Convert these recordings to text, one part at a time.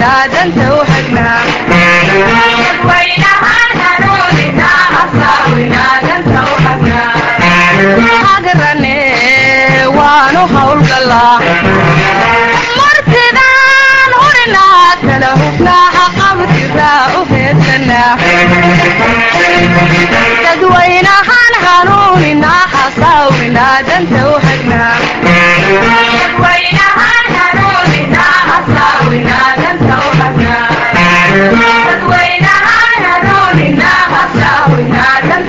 حساوينا دنت وحقنا وينها هنوننا حساوينا دنت وحقنا حقرني وانو حول الله مرتدان هرنا تلهفنا حقبت الراء فيتنا تدوينا هنوننا حساوينا دنت وحقنا وينها هنوننا حساوينا دنت وحقنا تدوينا هنوننا حساوينا دنت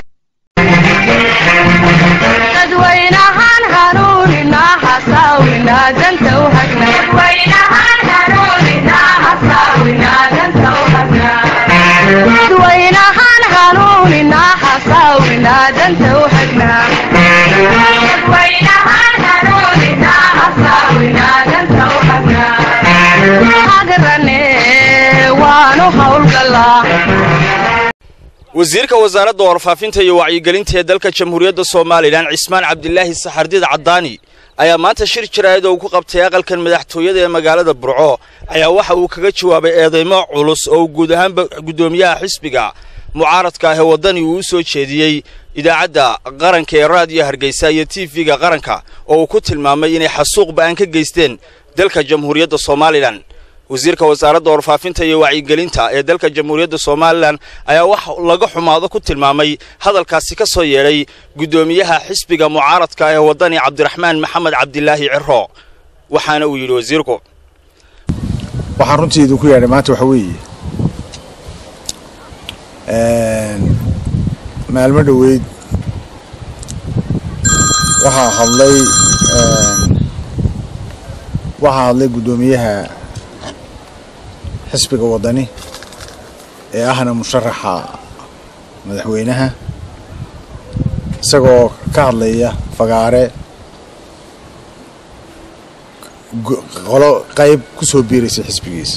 تدوينا هنوننا حساوينا دنت وحقنا تدوينا هنوننا حساوينا دنت وحقنا تدوينا هنوننا حساوينا دنت وحقنا تدوينا هنوننا حساوينا دنت وحقنا حقرني وانو حول الله wasiirka wasaaradda warfaafinta iyo wacyigelinta ee dalka Jamhuuriyadda Soomaaliland Cismaan Cabdillaahi Saxardiid Cadaani ayaa maanta shir jiraayad oo ku qabtay aqalkan madaxtooyada ee magaalada Burco ayaa waxa uu kaga jawaabay eedeymo culus oo guud ahaan gudoomiyaha xisbiga mucaaradka ah ee wadani uu soo jeediyay idaacadda qaranka ee raadiyo Hargeysa iyo TV-ga qaranka oo uu ku tilmaamay inay xasuuq baan ka geysteen dalka Jamhuuriyadda Soomaaliland wasiirka wasaaradda warfaafinta iyo wacyigelinta ee dalka Jamhuuriyadda Soomaaliland ayaa wax laga xumaado ku tilmaamay hadalkaasi ka soo yeeray gudoomiyaha xisbiga mucaaradka ah ee wadani Cabdiraxmaan Maxamed Cabdillaahi Cirro waxaana uu yiri wasiirku waxaan runtii idinku yeeray maanta waxa weeye maalmo dhaweyd waxaa hadlay gudoomiyaha xisbiga wadani ee ahna musharaxa madaxweynaha isagoo ka hadlaya fagaare qolo qayb ku soo biirisay xisbigiisa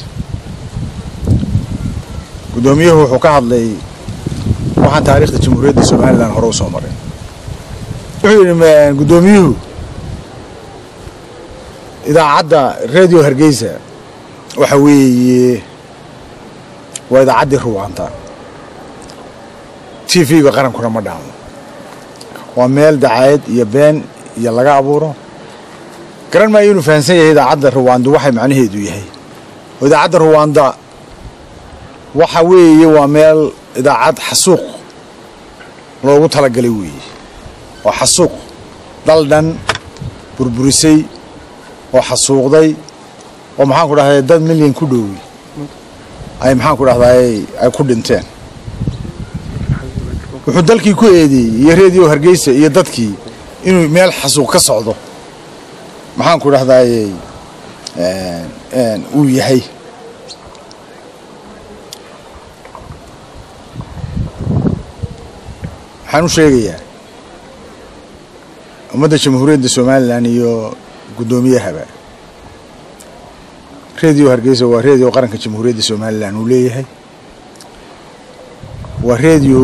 gudoomiyuhu wuxuu ka hadlay waxaan taariikhda Jamhuuriyadda Soomaaliland hore u soo maray wuxuu yiri gudoomiyuhu idaacadda radio Hargeysa waxa weeye waa idaacadda ruwaanta TV-ga qarankuna ma dhaamo waa meel dacaayad iyo been iyo laga abuuro garan ma inuu fahansan yahay idaacadda ruwaanda waxay macnaheedu yahay idaacadda ruwaanda waxa weeye waa meel idaacad xasuuq loogu talagalay weeye oo xasuuq daldan burburisay oo xasuuqday oo maxaan ku dhahay dad milyan ku dhow ay maxaan ku dhahay ay ku dhinteen wuxuu dalkii ku eedeeyay radio Hargeysa iyo dadkii inuu meel xasuuq ka socdo maxaan ku dhahay uu yahay waxaan u sheegayaa ummadda Jamhuuriyadda Soomaaliland iyo gudoomiyahaba radio Hargeysa waa radio qaranka Jamhuuriyadda Soomaaliland uu leeyahay waa radio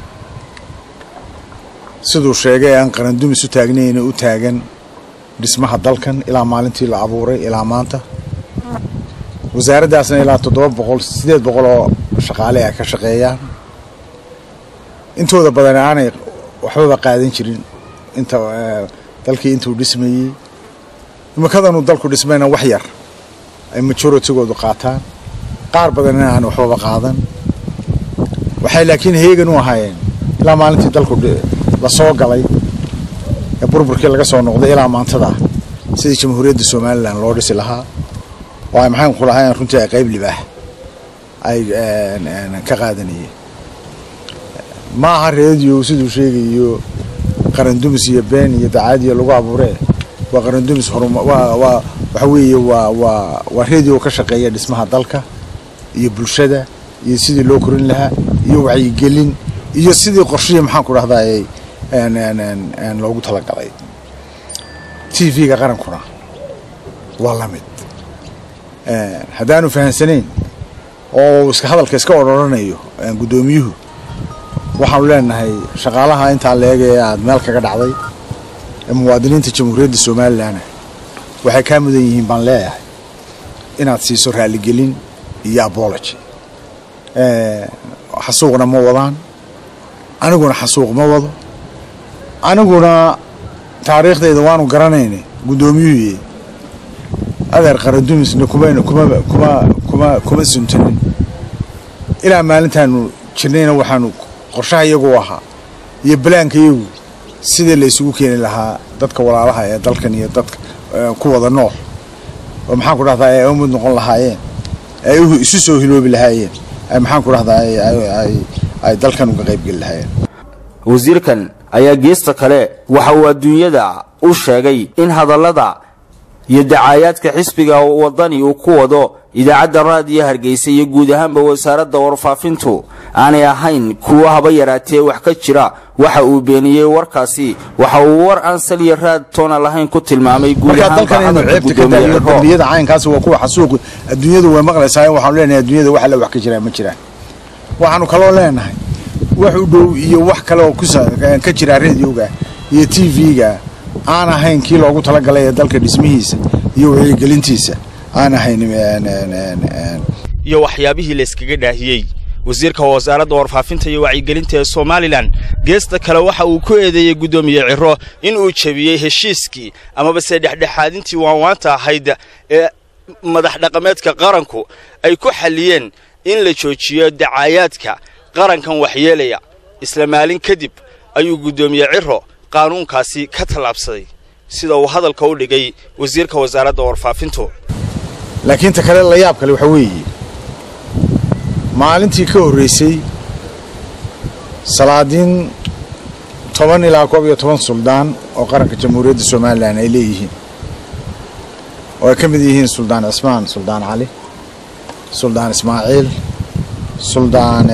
sidoo sheegay aan qaran dumis u taagnayn u taagan dhismaha dalkan ilaa maalintii la abuuray ilaa maanta wasaaraddaasna ilaa 700 oo shaqaale ah ka shaqeeyaan intooda badan aanay waxba qaadan jirin inta dalkii intuu dhismayay imakadanu dalku dhismayna wax yar ay majority-goodu qaataan qaar badan aan waxba qaadan waxay laakiin heegan u ahaayeen ilaa maalintii dalku la soo galay ee burburkii laga soo noqday ilaa maantada sidii Jamhuuriyadda Soomaaliland loo dhisi lahaa oo ay maxaan ku lahayn runtii ay qayb libaax ay ka qaadanayeen ma aha radio sidoo sheegayo qaran dumis iyo been iyo dacaadiyo lagu abuuray waa qaran dumis waa waxa weeye waa radio ka shaqeeya dhismaha dalka iyo bulshada iyo sidii loo korin lahaa iyo wacyigelin iyo sidii qorshiye maxaan ku dhahdayay loogu talagalay TV-ga qarankuna waa la mid hadaanu fahansanayn oo iska hadalka iska ororanayo gudoomiyuhu waxaan leenahay shaqaalaha inta leegay aad meel kaga dhacday muwaadiniinta Jamhuuriyadda Soomaaliland waxay ka mudan yihiin baan leeyahay inaad siiso raali gelin iyo apology xasuuqna ma wadaan aniguna xasuuq ma wado aniguna taariikhdeeda waanu garanaynay gudoomiyuhu adeer qarandumisna kuma suntanin ilaa maalintaanu jirnayna waxaanu qorshaha iyagu ahaa iyo balaanka iyagu sidii la isugu keeni lahaa dadka walaalaha ee dalkan iyo dadka ku wada nool oo maxaan ku dhahdaa ay umad noqon lahaayeen ay isu soo hiloobi lahaayeen ay maxaan ku dhahdaa ay dalkan uga qayb gali lahaayeen wasiirkan ayaa geesta kale waxa uu adduunyada u sheegay in hadallada iyo dacaayaadka xisbiga wadani uu ku wado idaacadda raadiyo Hargeysa iyo guud ahaanba wasaaradda warfaafintu aanay ahayn kuwa haba yaraatee wax ka jira waxa uu beeniyay warkaasi waxa uu war aan saliya raad toona lahayn ku tilmaamay guud ahaanba dambiyada caynkaas waa kuwa xasuuq adduunyadu way maqlaysaa waxaan leenahay adduunyada waxa la wax ka jira ma jiraan waxaanu kaloo leenahay wax u dhow iyo wax kale oo ka jira raadiyoga iyo TV-ga aan ahayn kii loogu talagalay ee dalka dhismihiisa iyo wacyigelintiisa aan ahayn iyo waxyaabihii la iskaga dhaahiyay wasiirka wasaaradda warfaafinta iyo wacyigelinta ee Soomaaliland geesta kale waxa uu ku eedeeyay gudoomiye Ciro in uu jabiyay heshiiskii ama base dhexdhexaadintii waanwaanta ahayd ee madax dhaqameedka qaranku ay ku xaliyeen in la joojiyo dacaayaadka qarankan waxyeelaya isla maalin kadib ayuu gudoomiye Ciro qaanuunkaasi ka talaabsaday sida uu hadalka u dhigay wasiirka wasaaradda warfaafintu laakiin ta kale la yaab kale waxa weeye maalintii ka horeysay salaadiin 10 ilaa 11 suldaan oo qaranka jamhuuriyadda Soomaaliland ay leeyihiin oo ka mid yihiin suldaan Ismaan suldaan Ali suldaan Ismaaciil suldaan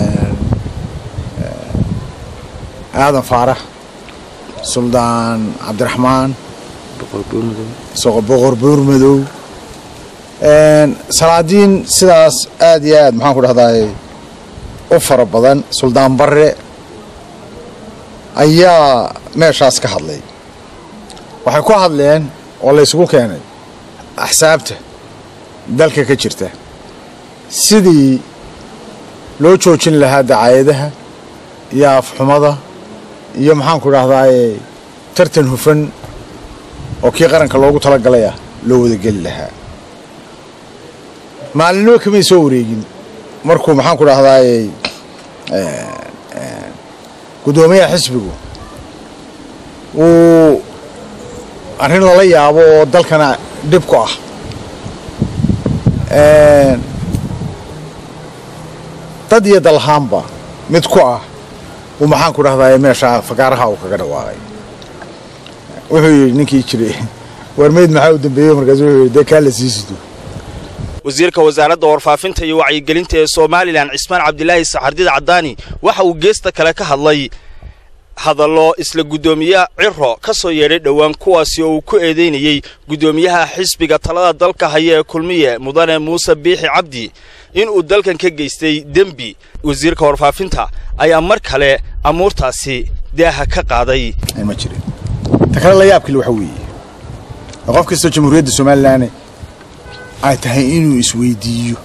Aadan Faarax suldaan Cabdiraxmaan boqor buurmadow salaadiin sidaas aad iyo aad maxaan ku dhahdaa u fara badan suldaan Barre ayaa meeshaas ka hadlay waxay ku hadleen oo la isugu keenay axsaabta dalka ka jirta sidii loo joojin lahaa dacaayadaha iyo afxumada iyo maxaan ku dhahdaa tartan hufan oo kii qaranka loogu talagalay loo wada gali lahaa maalinimo kama soo wareegin markuu maxaan ku dhahdaa gudoomiyaha xisbigu uu arrin lala yaabo oo dalkana dib ku ah dad iyo dalhaanba mid ku ah uu maxaan ku dhahdaa meesha fagaaraha uu kaga dhawaaqay wuxuu yiri ninkii jiray warmeed maxaa u dambeeyay markaas wuxuu yiri kala siisido wasiirka wasaaradda warfaafinta iyo wacyigelinta ee Soomaaliland Cismaan Cabdilaahi Saxardiid Cadaani waxa uu geesta kale ka hadlay hadallo isla gudoomiyaha Ciro ka soo yeeray dhawaan kuwaasi oo uu ku eedeynayay gudoomiyaha xisbiga talada dalka haya ee kulmiye mudane Muuse Biixi Cabdi in uu dalkan ka geystay dambi wasiirka warfaafinta ayaa mar kale amuurtaasi daaha ka qaaday ma jirin ta kale la yaabkii waxa weeye qof kasta jamhuuriyadda Soomaaliland ay tahay inuu isweydiiyo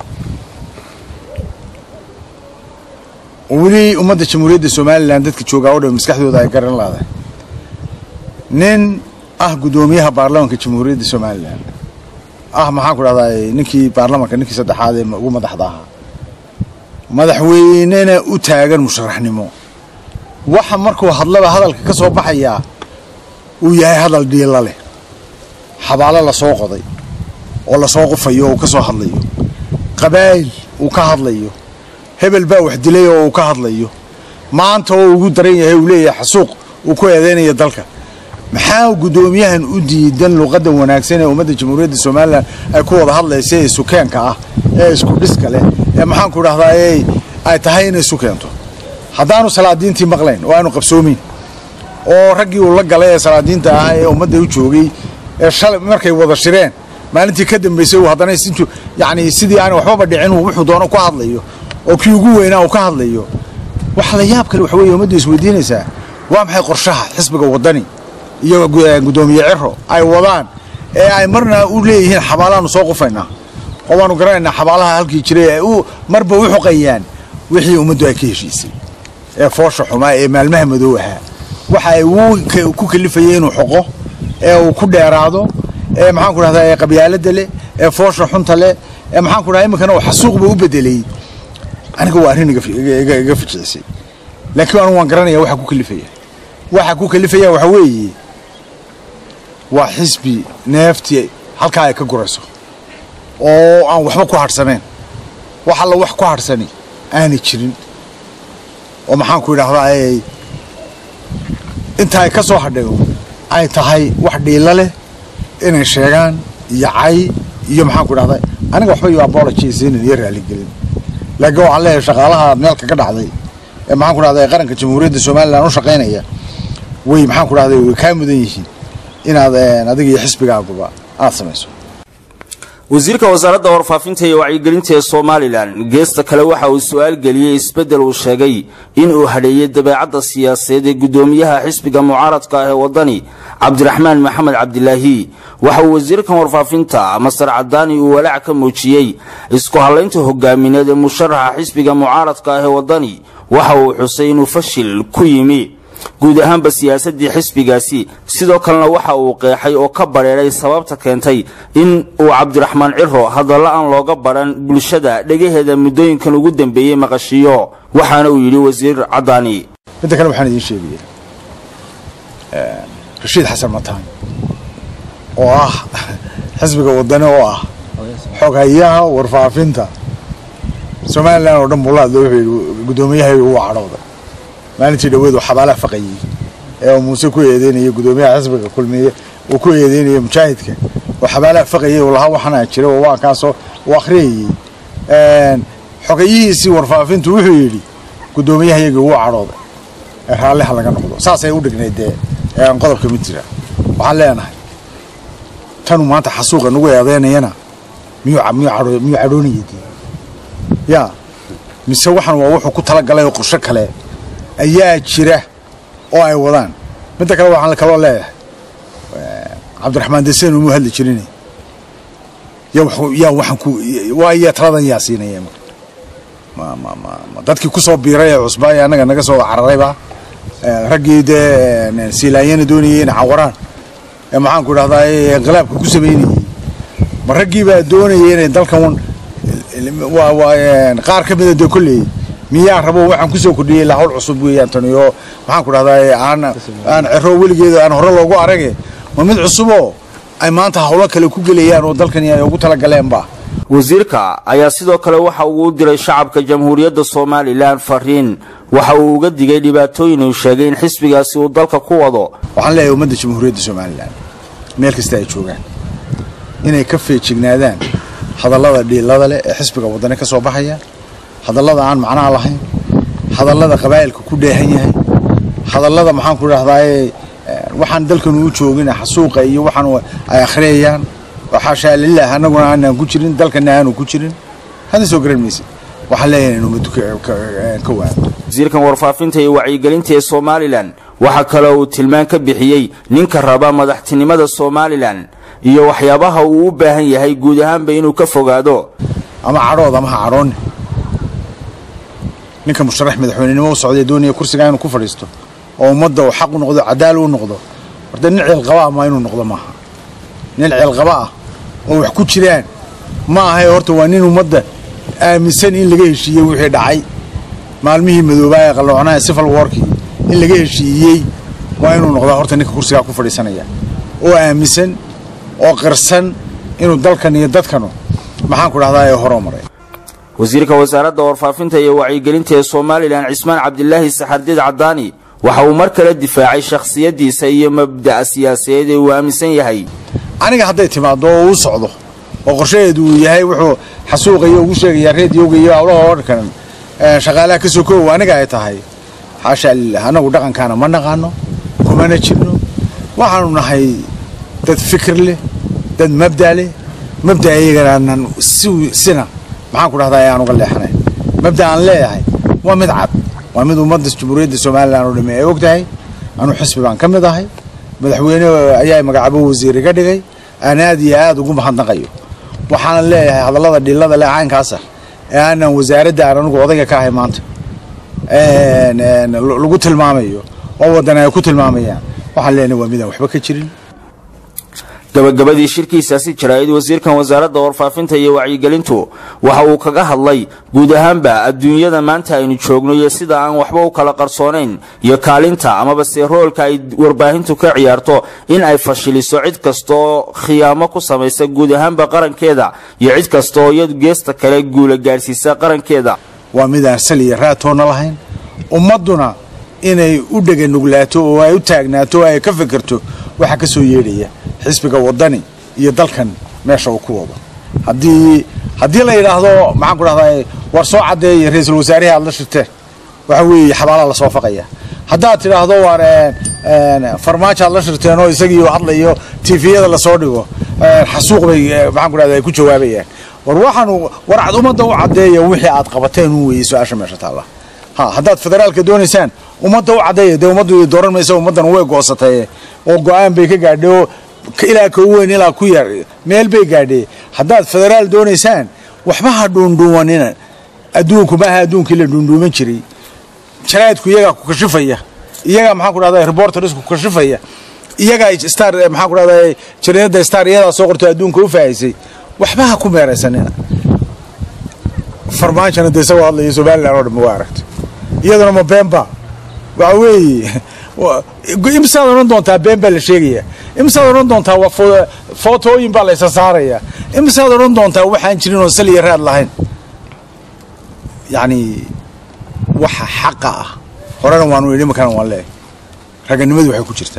wali ummadda jamhuuriyadda Soomaaliland dadka jooga oo dhan maskaxdooda ay garan lahayd nin gudoomiyaha baarlamaanka jamhuuriyadda Soomaaliland maxaan ku dhahdaa ninkii baarlamaanka ninkii saddexaad ee ugu madaxda ahaa madaxweynena u taagan musharaxnimo waxa markuu hadlaba hadalka ka soo baxaya uu yahay hadal dhiila leh xabaalo la soo qoday oo la soo qofayo oo ka soo hadlayo qabaayl uu ka hadlayo hebel baa wax dilay oo uu ka hadlayo maanta oo ugu daran yahay uu leeyahay xasuuq uu ku eedeynaya dalka maxaa gudoomiyahan u diidan luqadda wanaagsan ee ummadda jamhuuriyadda Soomaaliland ay ku wada hadlaysay sukeenka ee isku dhiska leh ee maxaan ku dhahdaa ay tahay inay sukeento haddaanu salaadiintii maqlayn oo aanu qabsoomin oo raggii uu la galay ee salaadiinta ee ummadda u joogay ee shalay markay wada shireen maalintii ka dambeysay uu haddana sidii aan waxba dhicin wuxuu doono ku hadlayo oo kii ugu weynaa uu ka hadlayo wax la yaab kale waxa weeye ummadda isweydiinaysaa waa maxay qorshaha xisbiga wadani iyo gudoomiye Ciro ay wadaan ee ay marna u leeyihiin xabaalaanu soo qofaynaa oo waanu garanaynaa xabaalaha halkii jiray ay marba u xoqayaan wixii ummaddu ay ka heshiisay ee foosha xumaa ee maalmaha madow ahaa waxa ay ku kalifayeen inuu xoqo ee uu ku dheeraado ee maxaan ku dhahdaa qabyaalada leh ee foosha xunta leh ee maxaan ku dhahaa imikana xasuuq buu u bedelay aniga waa arrin iga fijiisay laakiin aan waan garanayaa waxa ku kalifaya waxa weeye waa xisbi neefti halka ay ka gurayso oo aan waxba ku harsaneen waxa la wax ku harsani aanay jirin oo maxaan ku idhaahdaa inta ay ka soo hadhayo ay tahay wax dhiila leh inay sheegaan iyo cay iyo maxaan ku idhahdaa aniga waxba iyo apologies iyo raali gelin laakiin waxaan leeyahay shaqaalaha meelka ka dhacday ee maxaan ku idhahdaa qaranka jamhuuriyadda Soomaaliland u shaqeynaya way maxaan ku idhahdaa way ka mudan yihiin inaad adiga iyo xisbigaaguba aad samayso wasiirka wasaaradda warfaafinta iyo wacyigelinta ee Soomaaliland geesta kale waxa uu su'aal galiyay isbedel uu sheegay in uu hadeeyay dabeecadda siyaasadeed ee gudoomiyaha xisbiga mucaaradka ah ee wadani Cabdiraxmaan Maxamed Cabdilaahi waxa uu wasiirka warfaafinta Masar Cadaani uu walaac ka muujiyay isku halaynta hogaamineed ee musharaxa xisbiga mucaaradka ah ee wadani waxa uu xusay inuu fashil ku yimi guud ahaanba siyaasadii xisbigaasi sidoo kalena waxa uu qeexay oo ka bareeray sababta keentay in uu Cabdiraxmaan Ciro hadalla aan looga baran bulshada dhagaheeda muddooyinkan ugu dambeeyay maqashiyo waxaana uu yiri wasiir Cadaani inta kale waxaan idin sheegay Rashiid Xasan Mataan oo ah xisbiga wadani oo ah xogayaha warfaafinta Soomaaliland oo dhan bulshada gudoomiyaha uu cadhooday maalintii dhaweedu xabaalaha faqayay ee Muuse ku eedeynayay gudoomiyaha xisbiga kulmiye oo ku eedeynayay mujaahidka oo xabaalaha faqayay oo laha waxana jira oo waa kaasoo akhriyay xogayihiisii warfaafintu wuxuu yiri gudoomiyahayaga uu cadhooday raaliha laga noqdo saasay u dhignaydee aan qodobka mid jira waxaan leenahay tan maanta xasuuqa nagu eedeynayana miyuu cadhoonayay ya mise waxaan waa wuxuu ku tala galay qorshe kale ayaa jira oo ay wadaan mid kale waxaan kala leeyahay Cabdiraxmaan Desan uu hadli jiray yaa waxaan ku waa taladan yaasiinayay ma dadkii ku soo biiray cusbay anaga naga soo cararayba ragiide siilaayeen doonayeen cawaraan ee maxaan ku dhahdaa qalabka ku sameeyay ma ragiiba doonayeen dalkan waa qaar ka mid ah kulli miyaa rabo waxaan ku soo kordhiyay la hawl cusub weeyaan taniyo maxaan ku dhahdaa aan Ciro weligeeda aan hore loogu aragay ma mid cusub oo ay maanta hawlo kale ku galayaan oo dalkan ay ugu tala galeenba wasiirka ayaa sidoo kale waxa uu u diray shacabka jamhuuriyadda Soomaaliland fariin waxa uu uga digay dhibaatooyin uu sheegay in xisbigaasi uu dalka ku wado waxaan leeyahay ummadda jamhuuriyadda Soomaaliland meel kasta ay joogaan inay ka feejignaadaan hadallada dhiilada leh ee xisbiga wadani ka soo baxaya hadallada aan macna lahayn hadallada qabaa'ilka ku dheehan yahay hadallada maxaan ku raahdaa waxaan dalkan u joogin xasuuqa iyo waxaan ay akhriyayaan waxa lillaah anaguna aan ku jirin dalkana aan ku jirin hada soo gareemaysa waxa leeyahay inuu muddo ka waan wasiirkan warfaafinta iyo wacyigelinta ee Soomaaliland waxa kale uu tilmaan ka bixiyay ninka raba madaxtinimada Soomaaliland iyo waxyaabaha uu u baahan yahay guud ahaanba inuu ka fogaado ama cadhooda ama cadhoon ninka musharax madaxweynenimo u socday doonaya kursiga inuu ku fadhiisto oo ummadda uu xaq u noqdo cadaal u noqdo horta nin cil qaba ma inuu noqdo maaha nin cil qaba oo wax ku jiraan ma aha horta waa nin ummadda aaminsan in laga heshiiyay wixii dhacay maalmihii madoobaa qalloocnaa civil war-kii in laga heshiiyay waa inuu noqdo horta ninka kursiga ku fadhiisanaya oo aaminsan oo qarsan inuu dalkan iyo dadkanu maxaan ku dhahdaa ay horumaray wasiirka wasaaradda warfaafinta iyo wacyigelinta ee Soomaaliland Cismaan Cabdilaahi Saxardiid Cadaani waxa uu mar kale difaacay shakhsiyadiisa iyo mabda'a siyaasadeed ee uu aaminsan yahay aniga hadday timaado oo uu socdo oo qorsheedu yahay wuxuu xasuuqayo ugu sheegay reediyoga iyo awlaha warkan shaqaalaha ka soo koow aniga ay tahay xaasha anagu dhaqankaana ma naqaano kuma jirno waxaanu nahay dad fikir leh dad mabda' leh mabda'ayagana sina maxaan ku dhahdaa aan uga leexanay mabda'an leeyahay waa mid cad waa mid ummadda jamhuuriyadda Soomaaliland oo dhamay ay ogtahay anu xisbi baan ka mid ahay madaxweyne ayaa magacaabo wasiir iga dhigay aan aad iyo aad ugu mahadnaqayo waxaan leeyahay hadallada dhilada leh caynkaasa ee aanan wasaaradda aan anigu odayga ka ahay maanta lagu tilmaamayo oo waddan ay ku tilmaamayaan waxaan leenahay waa midaan waxba ka jirin. gabagabadii shirkiisaasi jaraa'id wasiirkan wasaaradda warfaafinta iyo wacyigelintu waxa uu kaga hadlay guud ahaanba adduunyada maanta aynu joogno iyo sida aan waxba u kala qarsoonayn iyo kaalinta amaba seeroolka ay warbaahintu ka ciyaarto in ay fashiliso cid kastoo khiyaamo ku samaysa guud ahaanba qarankeeda iyo cid kastoo iyadu geesta kale guula gaarsiisa qarankeeda. waa midaan sal iyo raatoona lahayn ummaduna inay u dheganuglaato oo ay u taagnaato oo ay ka fikirto waxa ka soo yeedhaya xisbiga wadani iyo dalkan meesha uu ku wado. haddii la yidhaahdo maxaan ku dhahdaa war soo cadeeyay ra'iisul wasaaraha aad la shirteen waxa weeye xabaalaha la soo faqaya. haddaad tidhaahdo war farmaajo aad la shirteen oo isagii hadlayo tviyada la soo dhigo xasuuq bay maxaan ku dhahdaa ay ku jawaabayaan. war cad ummadda u cadeeya wixii aad qabateen uu weeyay su'aasha meesha taala. haddaad federaalka doonaysaan ummadda u cadeeya dee ummaddu dooran mayso ummaddan way goosatay oo go'aan bay ka gaadhay ilaa ka weyn ilaa ku yar meel bay gaadhay. haddaad federaal doonaysaan waxba ha dhuundhuumanina adduunku maaha adduunkii la dhuundhuuman jiray. jaraa'idku iyagaa ku kashifaya iyagaa maxaan ku dhahdaa reportersku kashifaya iyagaa star maxaan ku dhahdaa jariidada star iyadaa soo qortay adduunka u faahisay waxba ha ku meeraysanina. farmaajana dee isagoo hadlaya somaliland oo dhan waa aragtay iyaduna ma beenba waxa weeye imsaad odhan doontaa been baa la sheegaya imsaad odhan doontaa waa footooyin baa la isa saaraya imsaad odhan doontaa waxaan jirin oo sal iyo raad lahayn. yacni waxa xaqa ah horena waanu idhi imankana waan leeyahay raganimadu waxay ku jirtaa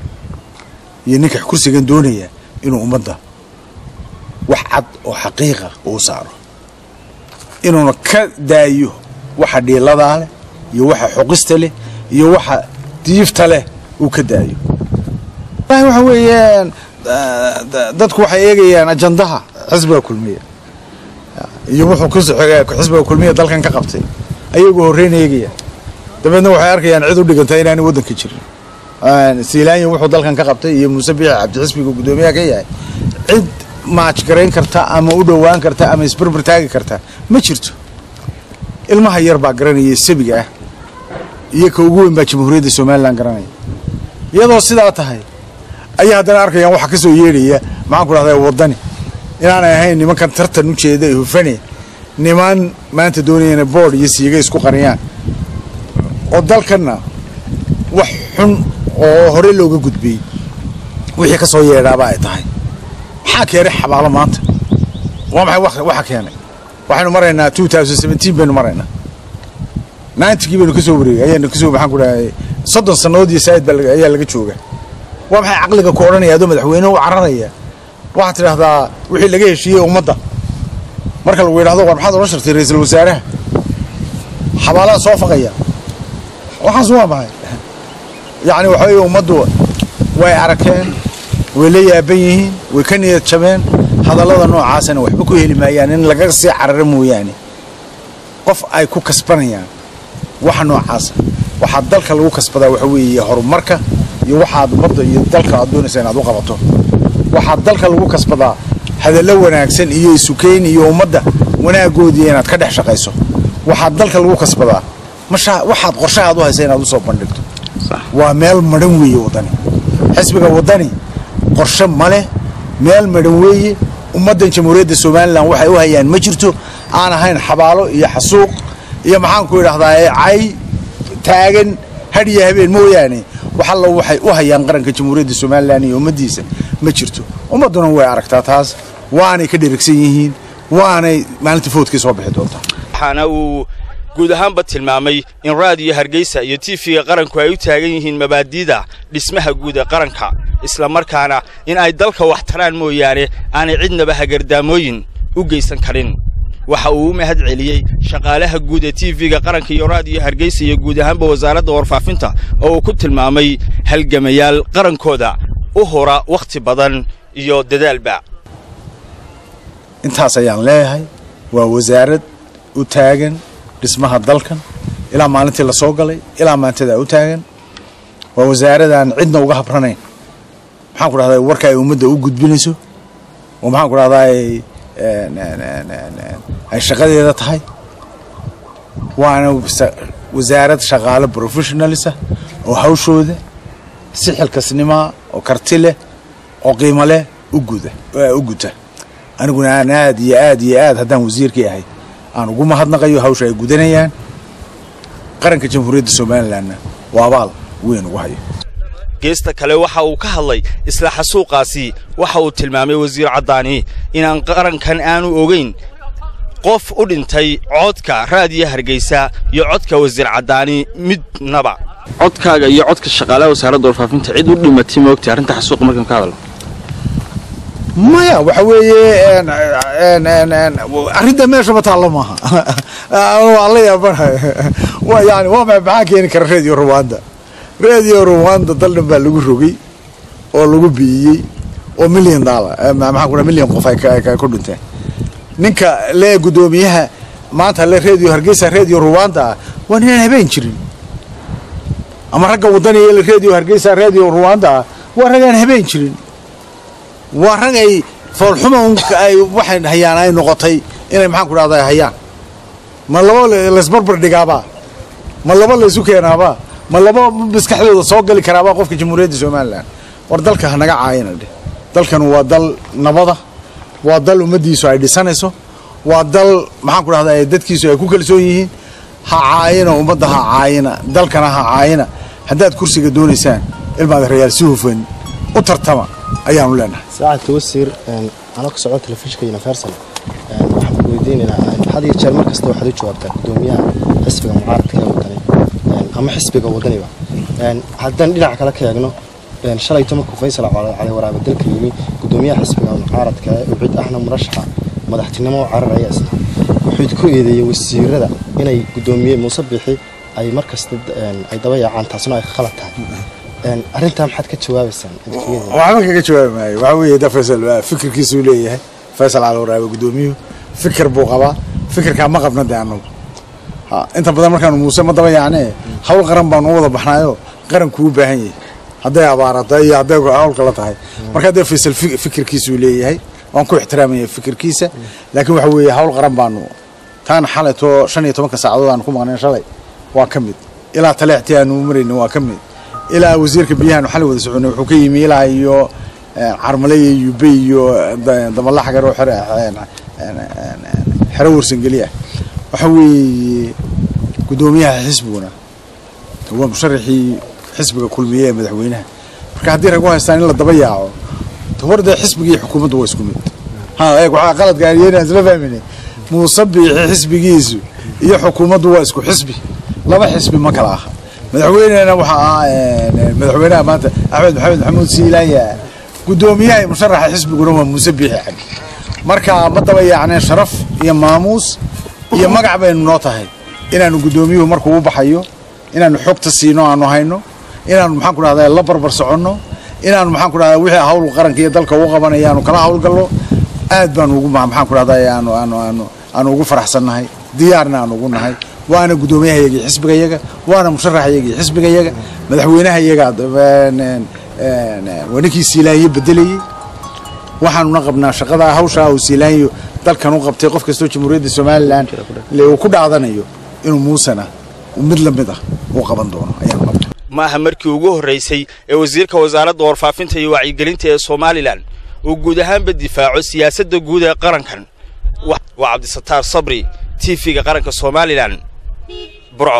iyo ninka kursigan doonaya inuu ummadda wax cad oo xaqiiqa uu saaro inuuna ka daayo waxa dhiiladaa leh iyo waxa xuqista leh iyo waxa diifta leh uu ka daayo. waxa weeyaan dadku waxay eegayaan ajandaha xisbiga kulmiye iyo wuxuu ku soo xisbiga kulmiye dalkan ka qabtay ayagoo horreyn eegaya dabeedna waxay arkayaan cid u dhigantay inaanay waddanka jirin. siilaanyo wuxuu dalkan ka qabtay iyo muuse biixi cabdi xisbiga gudoomiyaha ka yahay cid maaj garayn karta ama u dhowaan karta ama isbarbar taagi karta ma jirto. ilmaha yar baa garanaya sabiga ah iyo ka ugu weyn baa jamhuuriyadda somaliland garanaya. iyadoo sidaa tahay ayaa haddana arkayaan waxa ka soo yeedhaya maxaan ku dhahdaa wadani inaanay ahayn nimankan tartan u jeeda ee hufane niman maanta doonayana board iyo siiga isku qariyaan oo dalkanna wax xun oo hore looga gudbiyey wixii ka soo yeedhaaba ay tahay. maxaa keenay xabaalo maanta waa maxay waxa keenay waxaynu maraynaa 2017 baynu maraynaa 90kii baynu ka soo wareegay ayaanu ka soo maxaan ku dhahay 30 sanadood iyo saayid baa ayaa laga jooga. waa maxay caqliga ku oranaya adoo madaxweyne u cararaya waxa tiraahdaa wixii laga heshiiyay ummadda marka lagu yiraahdo war maxaad oran shirtay ra'iisul wasaaraha xabaalaha soo faqaya waxaas waa maxay. yacni waxa weeye ummaddu way arakeen way la yaaban yihiin way ka niyad jabeen hadallada noocaasana waxba ku heli maayaan in laga sii cararo mooyaane qof ay ku kasbanayaan waxa noocaasa. waxaa dalka lagu kasbadaa waxa weeye horumarka iyo waxaad ummadda iyo dalka aad doonaysa inaad u qabato. waxaa dalka lagu kasbadaa hadallo wanaagsan iyo isukeyn iyo ummadda wanaagoodii inaad ka dhex shaqayso. waxaa dalka lagu kasbadaa waxaad qorshahaad u haysa inaad u soo bandhigto. waa meel madhan weeye wadani xisbiga wadani qorshe male meel madhan weeye. ummaddan jamhuuriyadda somaliland waxay u hayaan ma jirto aan ahayn xabaalo iyo xasuuq iyo maxaan ku idhahdaa cay taagan hadhiya habeen mooyaane wax alla waxay u hayaan qaranka jamhuuriyadda somaliland iyo ummaddiisa ma jirto. ummadduna way aragtaa taas waanay ka dherigsan yihiin waanay maalintii foodkii soo bixi doontaa. waxaana uu guud ahaanba tilmaamay in raadiyo hargeysa iyo tv-ga qaranku ay u taagan yihiin mabaadi'da dhismaha guud ee qaranka isla markaana in ay dalka wax taraan mooyaane aanay cidnaba hagardaamooyin u geysan karin. waxa uu u mahad celiyey shaqaalaha guud ee tv-ga qaranka iyo raadiyo hargeysa iyo guud ahaanba wasaaradda warfaafinta oo uu ku tilmaamay halgamayaal qarankooda u hora wakhti badan iyo dadaalba. intaas ayaan leeyahay waa wasaarad u taagan dhismaha dalkan ilaa maalintii la soo galay ilaa maantada u taagan. waa wasaaradaan cidna uga habranayn maxaan ku dhahdaa warka ay ummadda u gudbinayso oo maxaan ku dhahdaa ay shaqadeeda tahay waana wasaarad shaqaale professionalisa oo hawshooda si xilkasnimo oo karti leh oo qiimo leh u guta aniguna aan aad iyo aad haddaan wasiirkii ahay aan ugu mahadnaqayo hawsha ay gudanayaan qaranka jamhuuriyadda Soomaaliland waa abaal weyn ugu hayo geesta kale waxa uu ka hadlay isla xasuuqaasi waxa uu tilmaamay wasiir Cadaani inaan qarankan aanu ogeyn qof u dhintay codka raadiyo Hargeysa iyo codka wasiir Cadaani midnaba codkaaga iyo codka shaqaalaha wasaaradda warfaafinta cid u dhimatay ma ogtay arinta xasuuq markan ka hadlo maya waxa weeye arinta meesha ma taalo maaha Allah yaabanahay waa yani waa maxaa keeni kara radio Rwanda daldan baa lagu rogay oo lagu biyay oo $1 million maxaa ku milyan qof ay ku dhinteen ninka le gudoomiyaha maanta le radio Hargeysa radio Rwanda waa inaan habeen jirin ama ragga wadaniga le radio Hargeysa radio Rwanda waa ragaan habeen jirin waa ragay foolxuma ay waxay hayaan ay noqotay inay maxaa ku dhahday hayaan ma labo la isbarbar dhigaaba ma labo la isu keenaaba ma labo biskaxdooda soo gali karaaba qofka jamhuuriyadda Soomaaliland war dalka hanaga caayina dalkan waa dal nabada waa dal umadiisu ay dhisanayso waa dal maxaan ku dhahdaa dadkiisu ay ku kalsoon yihiin ha caayina umada ha caayina dalkana ha caayina haddaad kursiga doonaysaan ilmaad reeyal si hufan u tartama ayaanu leenahay saacad wasiir ana ka socdo telefishinka Universal waxaan ku weydiinaynaa hadii jeer markasta waxaad u jawaabtaa gudoomiyaha xisbiga mucaaradka wadani ama xisbiga wadaniga haddaan dhinac kale ka eegno shalay tobanka Faysal cali waraabe dalka yimi gudoomiyaha xisbiga mucaaradka cid ahna murashaxa madaxtinimo cararaya wuxuu ku eedeeyay wasiirada inay gudoomiye Muuse Bixi ay markasta ay daba yaacaan taasna ay khalad tahay arinta maxaad ka jawaabaysan waxaan ka jawaabay waxa weeye da Faysal fikirkiisu leeyahay Faysal cali waraabe gudoomiye fikir buu qabaa fikirka ma qabna daano inta badan markaan Muuse ma daba yaacnee hawl qaran baan u wada baxnaayo qaranku u baahan yahay hadday abaarada iyo hadday hawlka la tahay marka da Faysal fikirkiisu leeyahay waan ku ixtiraamay fikirkiisa laakiin waxa weeye hawl qaran baan taan xalato 15 saacadood aan ku maqnay shalay waa kamid ilaa talaxtii aanu marayna waa kamid ilaa wasiirka biyaha xal wada soconay wuxuu ka yimi ilaa iyo carmalay iyo biyo dabala xagar oo xira warsan galiya waxa weeye gudoomiyaha xisbiguna waa musharaxii xisbiga kulmiye madaxweynaha marka hadii rag haystaan in la daba yaaco tawarda xisbigii xukuumaddu waa isku mid waxa qalad gaariyeen isla fahmeen Muuse Bixi xisbigiisu iyo xukuumaddu waa isku xisbi laba xisbi ma kala aha madaxweynena waxa madaxweynaha maanta Axmed Maxamuud Siilaaya gudoomiyaha musharaxa xisbiguna waa Muuse Bixi marka ma daba yaacneen sharaf iyo maamuus iyo magac baynu noo tahay inaanu gudoomiyuhu markuu u baxayo inaanu xogta siino aanu hayno inaanu maxaan ku dhahdaa la barbar soconno inaanu maxaan ku dhahdaa wixii hawl qaranka iyo dalka uu qabanayaanu kala hawl gallo aad baan ugu maxaan ku dhahdaa aanu ugu faraxsanahay diyaarna aanu ugu nahay waana gudoomiyahayaga xisbigayaga waana musharaxayaga xisbigayaga madaxweynahayaga wanikii Siilaaya bedelayay waxaanu qabnaa shaqada hawsha oo Siilaaya dalkan u qabtay qof kasta oo jamhuuriyadda Soomaaliland uu ku dhaadanayo inuu Muusana mid la mid ah uu qaban doono ayaan qabnaa ma aha markii ugu horeysay ee wasiirka wasaaradda warfaafinta iyo wacyigelinta ee Soomaaliland uu guud ahaanba difaaco siyaasadda guud ee qarankan waa Cabdisataar Sabri TV-ga qaranka Soomaaliland Burco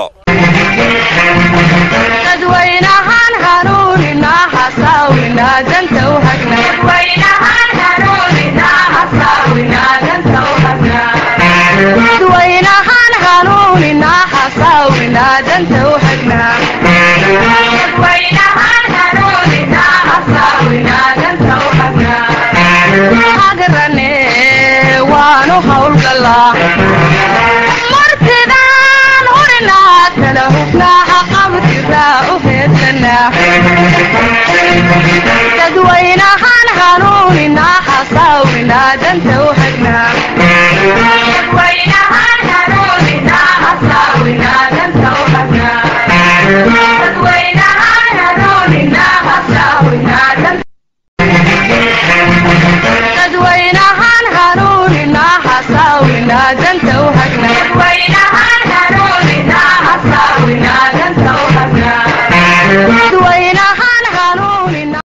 dadweynahan hanuunina hasawina danta u hagna dadweynahan hanuunina hasawina danta u hagna dadweynahan hanuunina hasawina danta u hagna dadweynahan hanuunina hasawina danta u hagna hagarane waanu hawlgalaa martidan urina kala hufnaa qabtida u heesana dadweynahan hanuunina hasawina danta u hagna dadweynahan